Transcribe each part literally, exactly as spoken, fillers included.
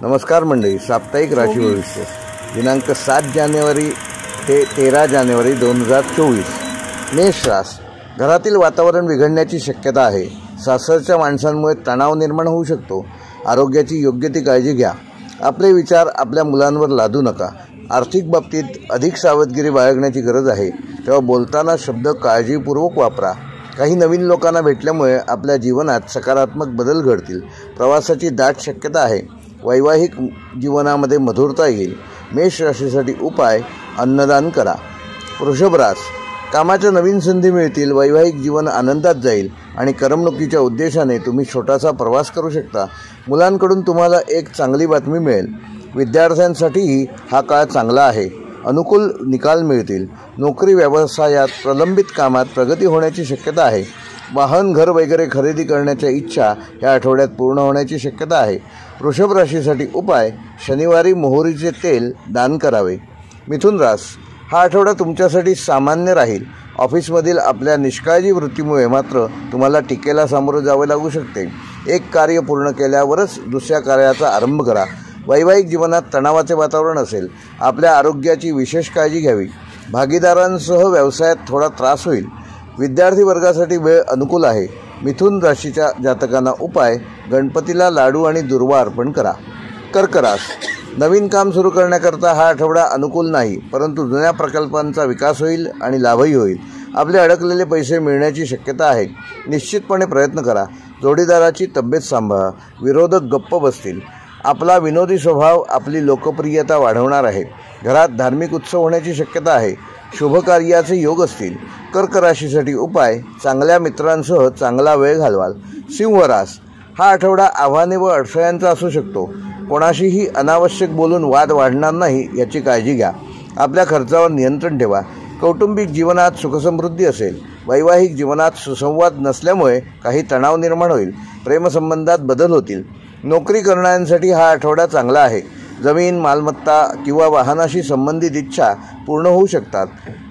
नमस्कार मंडळी, साप्ताहिक राशी भविष्य दिनांक सात जानेवारी ते तेरा जानेवारी दोन हजार चोवीस. मेष रास. घरातील वातावरण बिघडण्याची शक्यता आहे. सासरच्या माणसांमुळे तणाव निर्माण होऊ शकतो. आरोग्याची योग्य ती काळजी घ्या. आपले विचार आपल्या मुलांवर लादू नका. आर्थिक बाबतीत अधिक सावधगिरी बाळगण्याची गरज आहे. तेव्हा बोलताना शब्द काळजीपूर्वक वापरा. काही नवीन लोकांना भेटल्यामुळे आपल्या जीवनात सकारात्मक बदल घडतील. प्रवासाची दाट शक्यता आहे. वैवाहिक जीवनामध्ये मधुरता येईल. मेष राशीसाठी उपाय: अन्नदान करा. वृषभ रास. कामाच्या नवीन संधी मिळतील. वैवाहिक जीवन आनंदात जाईल आणि करमणुकीच्या उद्देशाने तुम्ही छोटासा प्रवास करू शकता. मुलांकडून तुम्हाला एक चांगली बातमी मिळेल. विद्यार्थ्यांसाठीही हा काळ चांगला आहे. अनुकूल निकाल मिळतील. नोकरी व्यवसायात प्रलंबित कामात प्रगती होण्याची शक्यता आहे. वाहन, घर वगैरे खरेदी करण्याच्या इच्छा या आठवड्यात पूर्ण होण्याची शक्यता आहे. वृषभ राशीसाठी उपाय: शनिवारी मोहरीचे तेल दान करावे. मिथुन रास. हा आठवडा तुमच्यासाठी सामान्य राहील. ऑफिसमधील आपल्या निष्काळजी वृत्तीमुळे मात्र तुम्हाला टीकेला सामोरं जावे लागू शकते. एक कार्य पूर्ण केल्यावरच दुसऱ्या कार्याचा आरंभ करा. वैवाहिक जीवनात तणावाचे वातावरण असेल. आपल्या आरोग्याची विशेष काळजी घ्यावी. भागीदारांसह व्यवसायात थोडा त्रास होईल. विद्यार्थी वर्गासाठी वेळ अनुकूल आहे. मिथुन राशीच्या जातकांना उपाय: गणपतीला लाडू आणि दुर्वा अर्पण करा. कर्क रास. नवीन काम सुरू करण्याकरता हा आठवडा अनुकूल नाही, परंतु जुन्या प्रकल्पांचा विकास होईल आणि लाभही होईल. आपले अडकलेले पैसे मिळण्याची शक्यता आहे. निश्चितपणे प्रयत्न करा. जोडीदाराची तब्येत सांभाळा. विरोधक गप्प बसतील. आपला विनोदी स्वभाव आपली लोकप्रियता वाढवणार आहे. घरात धार्मिक उत्सव होण्याची शक्यता आहे. शुभकार्याचे योग असतील. कर्क राशीसाठी उपाय: चांगल्या मित्रांसह चांगला वेळ घालवाल. सिंह रास. हा आठवडा आव्हाने व अडथळ्यांचा असू शकतो. कोणाशीही अनावश्यक बोलून वाद वाढणार नाही याची काळजी घ्या. आपल्या खर्चावर नियंत्रण ठेवा. कौटुंबिक जीवनात सुखसमृद्धी असेल. वैवाहिक जीवनात सुसंवाद नसल्यामुळे काही तणाव निर्माण होईल. प्रेमसंबंधात बदल होतील. नोकरी करणाऱ्यांसाठी हा आठवडा चांगला आहे. जमीन, मालमत्ता किंवा वाहनाशी संबंधित इच्छा पूर्ण होऊ शकतात.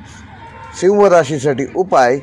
सिंह राशीसाठी उपाय: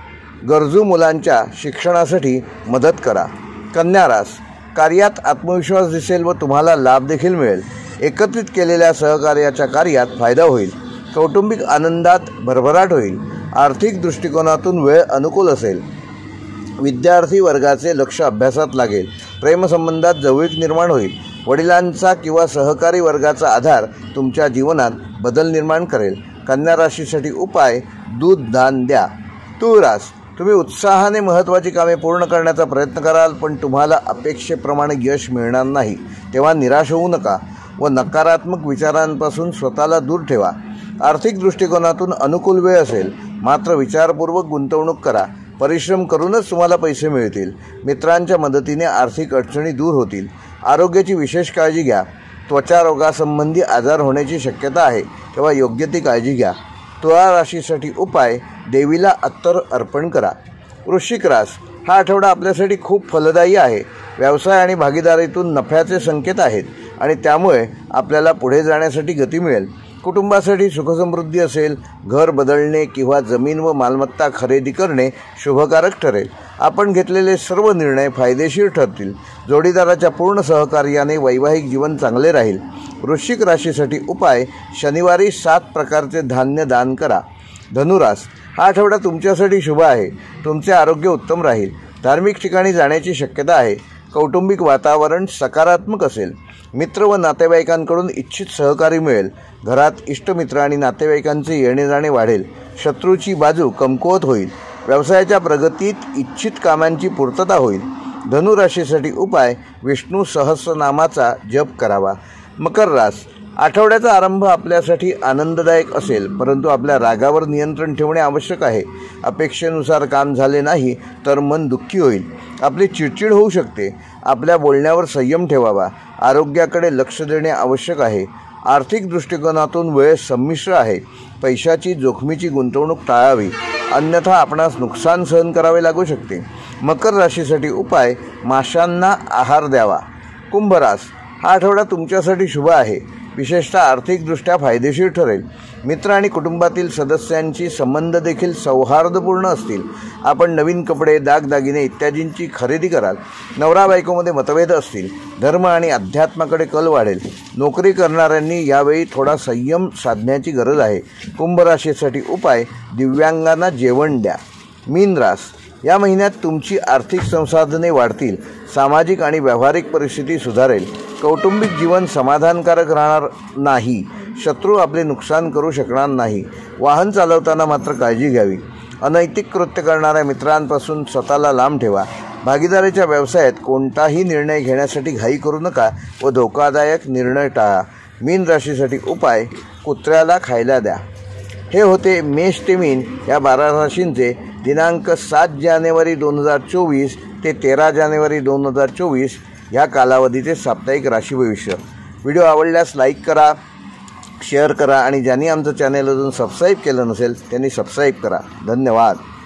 गरजू मुलांच्या शिक्षणासाठी मदत करा. कन्या रास. कार्यात आत्मविश्वास दिसेल व तुम्हाला लाभ देखील मिळेल. एकत्रित केलेल्या सहकार्याच्या कार्यात फायदा होईल. कौटुंबिक आनंदात भरभराट होईल. आर्थिक दृष्टिकोनातून वेळ अनुकूल असेल. विद्यार्थी वर्गाचे लक्ष अभ्यासात लागेल. प्रेमसंबंधात जवळीक निर्माण होईल. वडिलांचा किंवा सहकारी वर्गाचा आधार तुमच्या जीवनात बदल निर्माण करेल. कन्या राशीसाठी उपाय: दूध दान द्या. तुळ रास. तुम्ही उत्साहाने महत्त्वाची कामे पूर्ण करण्याचा प्रयत्न कराल, पण तुम्हाला अपेक्षेप्रमाणे यश मिळणार नाही. तेव्हा निराश होऊ नका व नकारात्मक विचारांपासून स्वतःला दूर ठेवा. आर्थिक दृष्टिकोनातून अनुकूल वेळ असेल, मात्र विचारपूर्वक गुंतवणूक करा. परिश्रम करूनच तुम्हाला पैसे मिळतील. मित्रांच्या मदतीने आर्थिक अडचणी दूर होतील. आरोग्याची विशेष काळजी घ्या. त्वचा रोगासंबंधी आजार होण्याची शक्यता आहे, तेव्हा योग्य ती काळजी घ्या. तुळा राशीसाठी उपाय: देवीला अत्तर अर्पण करा. वृश्चिक रास. हा आठवडा आपल्यासाठी खूप फलदायी आहे. व्यवसाय आणि भागीदारीतून नफ्याचे संकेत आहेत आणि त्यामुळे आपल्याला पुढे जाण्यासाठी गती मिळेल. कुटुंबासाठी सुखसमृद्धी असेल. घर बदलणे किंवा जमीन व मालमत्ता खरेदी करणे शुभकारक ठरेल. आपण घेतलेले सर्व निर्णय फायदेशीर ठरतील. जोडीदाराच्या पूर्ण सहकार्याने वैवाहिक जीवन चांगले राहील. वृश्चिक राशीसाठी उपाय: शनिवारी सात प्रकारचे धान्य दान करा. धनुरास. हा आठवडा तुमच्यासाठी शुभ आहे. तुमचे आरोग्य उत्तम राहील. धार्मिक ठिकाणी जाण्याची शक्यता आहे. कौटुंबिक वातावरण सकारात्मक असेल. मित्र व नातेवाईकांकडून इच्छित सहकार्य मिळेल. घरात इष्टमित्र आणि नातेवाईकांचे येणे जाणे वाढेल. शत्रूची बाजू कमकुवत होईल. व्यवसायाच्या प्रगतीत इच्छित कामांची पूर्तता होईल. धनुराशीसाठी उपाय: विष्णू सहस्रनामाचा जप करावा. मकर रास. आठवड्याचा आरंभ आपल्यासाठी आनंददायक असेल, परंतु आपल्या रागावर नियंत्रण ठेवणे आवश्यक आहे. अपेक्षेनुसार काम झाले नाही तर मन दुःखी होईल. आपली चिडचिड होऊ शकते. आपल्या बोलण्यावर संयम ठेवावा. आरोग्याकडे लक्ष देणे आवश्यक आहे. आर्थिक दृष्टिकोनातून वेळ संमिश्र आहे. पैशाची जोखमीची गुंतवणूक टाळावी, अन्यथा आपणास नुकसान सहन करावे लागू शकते. मकर राशीसाठी उपाय: माशांना आहार द्यावा. कुंभ रास. हा आठवडा तुमच्यासाठी शुभ आहे. विशेषतः आर्थिकदृष्ट्या फायदेशीर ठरेल. मित्र आणि कुटुंबातील सदस्यांची संबंध देखील सौहार्दपूर्ण असतील. आपण नवीन कपडे, दागदागिने इत्यादींची खरेदी कराल. नवरा बायकोमध्ये मतभेद असतील. धर्म आणि अध्यात्माकडे कल वाढेल. नोकरी करणाऱ्यांनी यावेळी थोडा संयम साधण्याची गरज आहे. कुंभ राशीसाठी उपाय: दिव्यांगांना जेवण द्या. मीन रास: या महिन्यात तुमची आर्थिक संसाधने वाढतील. सामाजिक आणि व्यावहारिक परिस्थिती सुधारेल. कौटुंबिक जीवन समाधानकारक राहणार नाही. शत्रू आपले नुकसान करू शकणार नाही. वाहन चालवताना मात्र काळजी घ्यावी. अनैतिक कृत्य करणाऱ्या मित्रांपासून स्वतःला लांब ठेवा. भागीदारीच्या व्यवसायात कोणताही निर्णय घेण्यासाठी घाई करू नका व धोकादायक निर्णय टाळा. मीन राशीसाठी उपाय: कुत्र्याला खायला द्या. हे होते मेष ते मीन या बारा राशींचे दिनांक सात जानेवारी दोन हजार चोवीस ते तेरा जानेवारी दोन हजार चोवीस ह्या कालावधीचे साप्ताहिक राशी भविष्य. व्हिडिओ आवडल्यास लाईक करा, शेअर करा आणि ज्यांनी आमचं चॅनल अजून सबस्क्राईब केलं नसेल त्यांनी सबस्क्राईब करा. धन्यवाद.